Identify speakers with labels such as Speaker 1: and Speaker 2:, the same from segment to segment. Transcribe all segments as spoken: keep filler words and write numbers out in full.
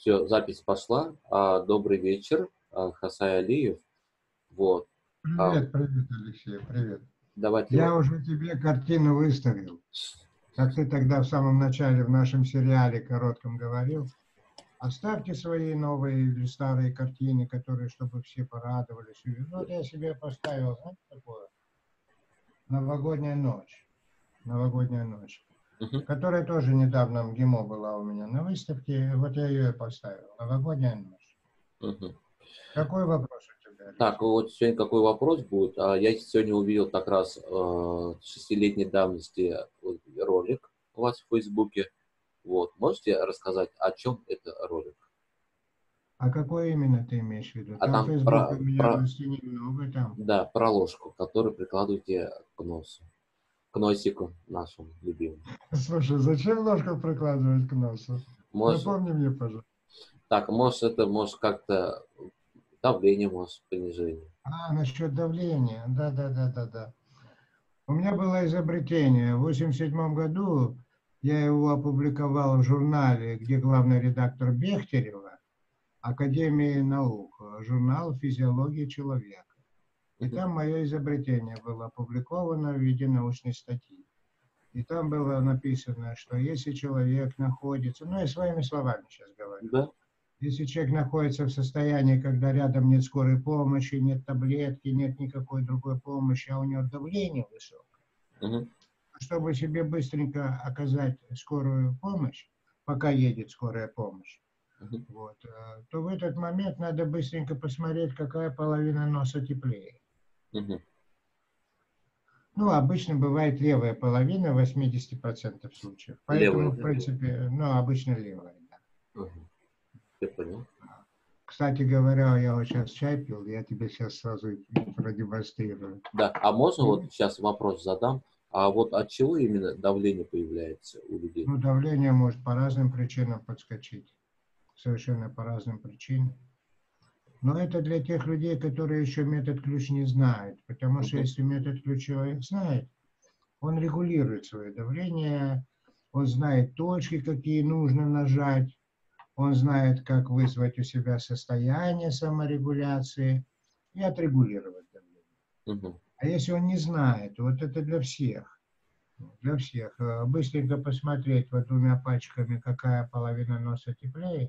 Speaker 1: Все, запись пошла. А, добрый вечер, а, Хасай Алиев. Вот. А,
Speaker 2: Привет, привет, Алексей, привет.
Speaker 1: давайте
Speaker 2: Я
Speaker 1: вот.
Speaker 2: уже тебе картину выставил. Как ты тогда в самом начале в нашем сериале коротком говорил, оставьте свои новые или старые картины, которые, чтобы все порадовались. И вот я себе поставил, знаете, такое? Новогодняя ночь. Новогодняя ночь.
Speaker 1: Мгм,
Speaker 2: Которая тоже недавно в ГИМО была у меня на выставке. Вот я ее и поставил. Новогодняя ночь.
Speaker 1: мгм.
Speaker 2: Какой вопрос у тебя,
Speaker 1: Так,
Speaker 2: Алексей?
Speaker 1: вот сегодня какой вопрос будет? А, я сегодня увидел как раз э, шестилетней давности вот ролик у вас в Фейсбуке. Вот. Можете рассказать, о чем это ролик?
Speaker 2: А какой именно ты имеешь в виду?
Speaker 1: А
Speaker 2: Там
Speaker 1: там
Speaker 2: Facebook у
Speaker 1: про,
Speaker 2: меня
Speaker 1: про,
Speaker 2: на стене много там.
Speaker 1: да, про ложку, которую прикладываете к носу, к носику нашему любимому.
Speaker 2: Слушай, зачем ложку прикладывать к носу?
Speaker 1: Может,
Speaker 2: Напомни мне, пожалуйста.
Speaker 1: так, может это, может как-то давление, может понижение.
Speaker 2: А, насчет давления. Да, да, да, да, да. У меня было изобретение. В восемьдесят седьмом году я его опубликовал в журнале, где главный редактор Бехтерева, Академии наук, журнал «Физиология человека». И
Speaker 1: Мгм,
Speaker 2: там мое изобретение было опубликовано в виде научной статьи. И там было написано, что если человек находится, ну я своими словами сейчас говорю,
Speaker 1: да.
Speaker 2: если человек находится в состоянии, когда рядом нет скорой помощи, нет таблетки, нет никакой другой помощи, а у него давление высокое,
Speaker 1: Мгм,
Speaker 2: чтобы себе быстренько оказать скорую помощь, пока едет скорая помощь,
Speaker 1: мгм,
Speaker 2: вот, э, то в этот момент надо быстренько посмотреть, какая половина носа теплее.
Speaker 1: мгм.
Speaker 2: Ну, обычно бывает левая половина в восемьдесят процентов случаев.
Speaker 1: Левая,
Speaker 2: Поэтому, в
Speaker 1: да?
Speaker 2: принципе, ну, обычно левая. Да.
Speaker 1: Мгм. Я понял.
Speaker 2: Кстати говоря, я вот сейчас чай пил, я тебе сейчас сразу и продемонстрирую.
Speaker 1: Да, а можно вот
Speaker 2: Видишь?
Speaker 1: сейчас вопрос задам? А вот от чего именно давление появляется у людей?
Speaker 2: Ну, давление может по разным причинам подскочить. Совершенно по разным причинам. Но это для тех людей, которые еще метод ключ не знают. Потому что
Speaker 1: Мгм,
Speaker 2: если метод ключ человек знает, он регулирует свое давление, он знает точки, какие нужно нажать, он знает, как вызвать у себя состояние саморегуляции и отрегулировать давление.
Speaker 1: мгм,
Speaker 2: А если он не знает, вот это для всех, для всех, э, быстренько посмотреть вот двумя пальчиками, какая половина носа теплее.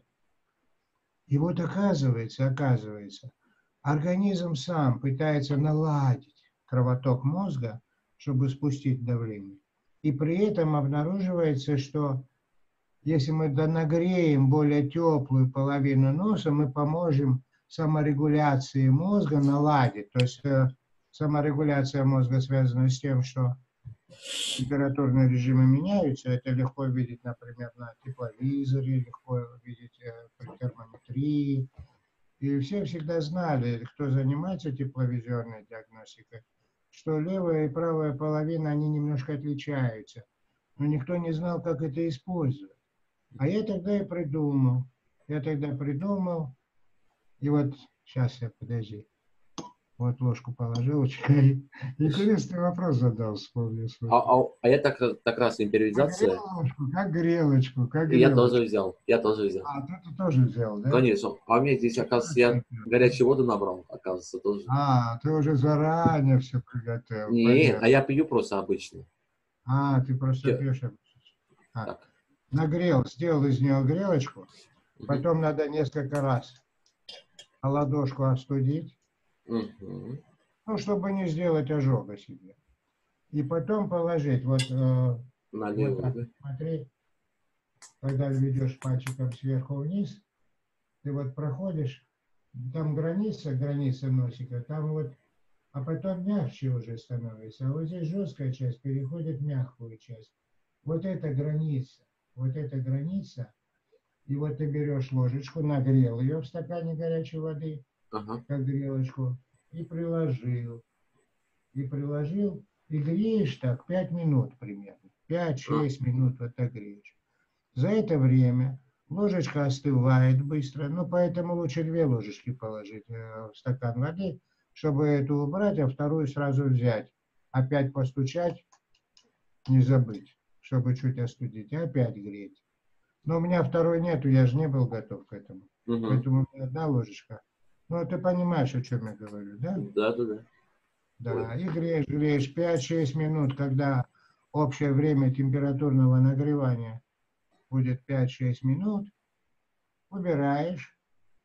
Speaker 2: И вот оказывается, оказывается, организм сам пытается наладить кровоток мозга, чтобы спустить давление. И при этом обнаруживается, что если мы нагреем более теплую половину носа, мы поможем саморегуляции мозга наладить. То есть э, саморегуляция мозга связана с тем, что температурные режимы меняются. Это легко видеть, например, на тепловизоре, легко видеть э, при термометрии. И все всегда знали, кто занимается тепловизионной диагностикой, что левая и правая половина, они немножко отличаются. Но никто не знал, как это использовать. А я тогда и придумал. Я тогда придумал, и вот сейчас я, подожди, вот ложку положил, чай. Интересный вопрос задал, вспомнил,
Speaker 1: А,
Speaker 2: слушай.
Speaker 1: а, а я так, так раз
Speaker 2: Как
Speaker 1: импровизация,
Speaker 2: грелочку, как грелочку, как
Speaker 1: и я тоже
Speaker 2: грелочку.
Speaker 1: взял, я тоже взял.
Speaker 2: А, ты, ты тоже взял, да?
Speaker 1: Конечно. А у меня здесь, оказывается, я
Speaker 2: Замечательно.
Speaker 1: горячую воду набрал, оказывается, тоже.
Speaker 2: А, ты уже заранее все приготовил,
Speaker 1: Не, а
Speaker 2: понятно.
Speaker 1: я пью просто обычно.
Speaker 2: А, ты просто
Speaker 1: Чё?
Speaker 2: пьешь. Так,
Speaker 1: Так.
Speaker 2: нагрел, сделал из нее грелочку,
Speaker 1: Мгм,
Speaker 2: потом надо несколько раз ладошку остудить,
Speaker 1: мгм.
Speaker 2: ну, чтобы не сделать ожога себе. И потом положить, вот, э, вот
Speaker 1: Налево,
Speaker 2: так,
Speaker 1: да?
Speaker 2: вот смотри, когда ведешь пальчиком сверху вниз, ты вот проходишь, там граница, граница носика, там вот, а потом мягче уже становится, а вот здесь жесткая часть переходит в мягкую часть. Вот эта граница, вот эта граница, и вот ты берешь ложечку, нагрел ее в стакане горячей воды,
Speaker 1: Ага.
Speaker 2: как грелочку, и приложил, и приложил, и греешь так пять минут примерно.
Speaker 1: А,
Speaker 2: пять-шесть минут вот так греешь. За это время ложечка остывает быстро, ну поэтому лучше две ложечки положить э, в стакан воды, чтобы эту убрать, а вторую сразу взять. Опять постучать, не забыть, чтобы чуть остудить, и опять греть. Но у меня второй нету, я же не был готов к этому.
Speaker 1: Угу.
Speaker 2: Поэтому у меня одна ложечка. Ну, ты понимаешь, о чем я говорю, да?
Speaker 1: Да, да, да.
Speaker 2: Да, и греешь, греешь пять-шесть минут, когда общее время температурного нагревания будет пять-шесть минут, убираешь,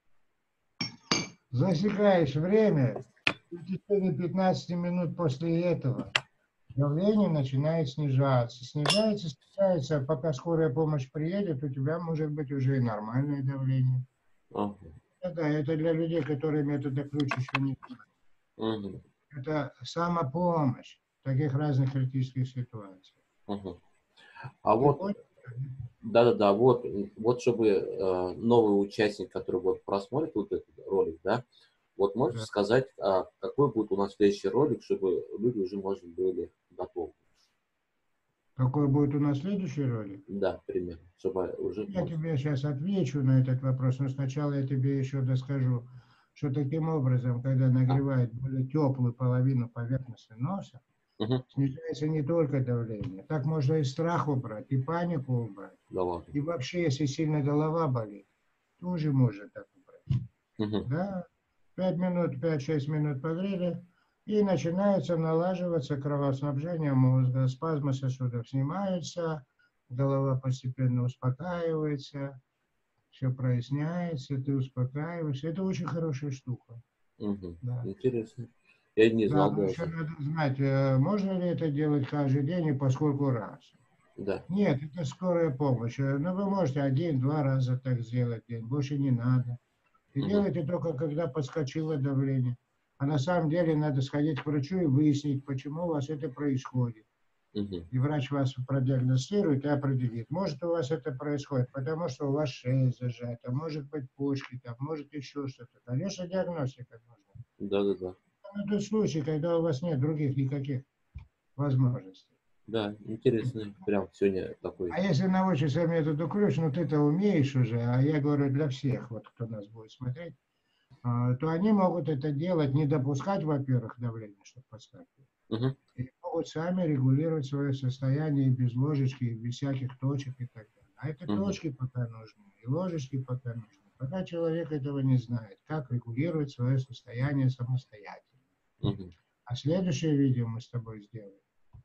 Speaker 2: засекаешь время, и в течение пятнадцати минут после этого давление начинает снижаться. Снижается, снижается, пока скорая помощь приедет, у тебя может быть уже и нормальное давление.
Speaker 1: Ага.
Speaker 2: Да, это для людей, которые метода ключ еще не знают.
Speaker 1: Угу.
Speaker 2: Это самопомощь в таких разных критических ситуациях.
Speaker 1: Угу. А
Speaker 2: Ты
Speaker 1: вот,
Speaker 2: понял?
Speaker 1: да-да-да, вот, вот чтобы э, новый участник, который вот просмотрит вот этот ролик, да, вот можете
Speaker 2: Да.
Speaker 1: сказать, а, какой будет у нас следующий ролик, чтобы люди уже, может, были готовы?
Speaker 2: Какой будет у нас следующий ролик?
Speaker 1: Да, примерно, чтобы уже...
Speaker 2: Я
Speaker 1: может...
Speaker 2: тебе сейчас отвечу на этот вопрос, но сначала я тебе еще доскажу, что таким образом, когда нагревает более теплую половину поверхности носа,
Speaker 1: Угу.
Speaker 2: снижается не только давление. Так можно и страх убрать, и панику убрать.
Speaker 1: Да ладно.
Speaker 2: И вообще, если сильно голова болит, тоже можно так убрать.
Speaker 1: Угу.
Speaker 2: Да? пять минут, пять-шесть минут погрели, и начинается налаживаться кровоснабжение мозга. Спазмы сосудов снимаются, голова постепенно успокаивается, все проясняется, ты успокаиваешься. Это очень хорошая штука.
Speaker 1: Угу.
Speaker 2: Да.
Speaker 1: Интересно. Я не
Speaker 2: Да,
Speaker 1: знал
Speaker 2: но еще
Speaker 1: даже.
Speaker 2: надо знать, э, можно ли это делать каждый день и по сколько раз.
Speaker 1: Да.
Speaker 2: Нет, это скорая помощь. Э, Но вы можете один-два раза так сделать в день, больше не надо. И
Speaker 1: Угу.
Speaker 2: делайте только, когда подскочило давление. А на самом деле надо сходить к врачу и выяснить, почему у вас это происходит.
Speaker 1: Угу.
Speaker 2: И врач вас продиагностирует и определит. Может, у вас это происходит, потому что у вас шея зажата, может быть, почки, там, может, еще что-то. Конечно, диагностика нужна.
Speaker 1: Да-да-да.
Speaker 2: Но тот случай, когда у вас нет других никаких возможностей.
Speaker 1: Да, интересно. Прям сегодня такой.
Speaker 2: А если научишься методу ключ, ну ты-то умеешь уже, а я говорю для всех, вот кто нас будет смотреть, а, то они могут это делать, не допускать, во-первых, давление, чтобы подскакивать.
Speaker 1: Угу.
Speaker 2: И могут сами регулировать свое состояние и без ложечки, и без всяких точек и так далее. А это
Speaker 1: Угу.
Speaker 2: точки пока нужны, и ложечки пока нужны. Пока человек этого не знает, как регулировать свое состояние самостоятельно.
Speaker 1: Угу.
Speaker 2: А следующее видео мы с тобой сделаем.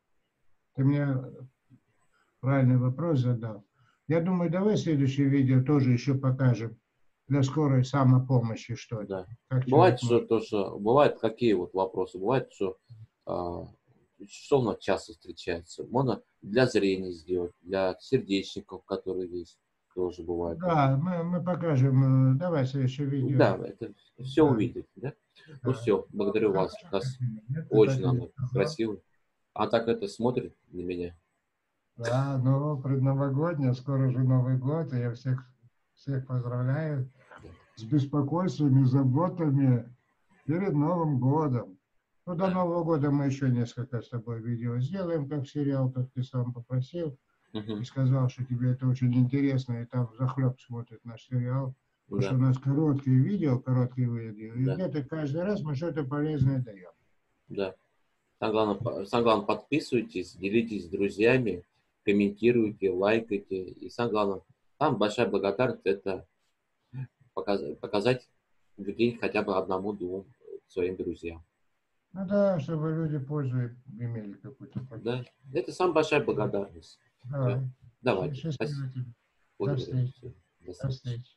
Speaker 2: Ты мне правильный вопрос задал. Я думаю, давай следующее видео тоже еще покажем для скорой самопомощи, что ли.
Speaker 1: Да.
Speaker 2: Как
Speaker 1: Бывает,
Speaker 2: человек
Speaker 1: что
Speaker 2: может.
Speaker 1: то, что бывает какие вот вопросы, бывает, что а, что у нас часто встречается. Можно для зрения сделать, для сердечников, которые есть, тоже бывает.
Speaker 2: Да, мы, мы покажем. э, Давай следующее видео.
Speaker 1: Да, это все
Speaker 2: Да.
Speaker 1: увидеть, да? Ну
Speaker 2: Да.
Speaker 1: все, благодарю вас.
Speaker 2: Хорошо,
Speaker 1: Нас
Speaker 2: как меня. Нет,
Speaker 1: очень
Speaker 2: так и-
Speaker 1: она красиво. А так это смотрит на меня.
Speaker 2: Да, ну, предновогодняя, скоро же Новый год, и я всех, всех поздравляю с беспокойствами, заботами перед Новым годом. Ну, до
Speaker 1: Да.
Speaker 2: Нового года мы еще несколько с тобой видео сделаем, как сериал, как ты сам попросил,
Speaker 1: Угу.
Speaker 2: и сказал, что тебе это очень интересно, и там захлеб смотрит наш сериал. Потому
Speaker 1: Да.
Speaker 2: что у нас короткие видео, короткие видео, и
Speaker 1: Да.
Speaker 2: где-то каждый раз мы что-то полезное даем.
Speaker 1: Да. Самое главное, самое главное, подписывайтесь, делитесь с друзьями, комментируйте, лайкайте. И самое главное, там большая благодарность это показать, показать в день хотя бы одному-двум своим друзьям.
Speaker 2: Ну да, чтобы люди пользу имели какую-то.
Speaker 1: Да? Это самая большая благодарность.
Speaker 2: Давай.
Speaker 1: Давайте.
Speaker 2: Счастливо тебе. До
Speaker 1: Благодарю.
Speaker 2: встречи.
Speaker 1: До
Speaker 2: До
Speaker 1: встречи.
Speaker 2: встречи.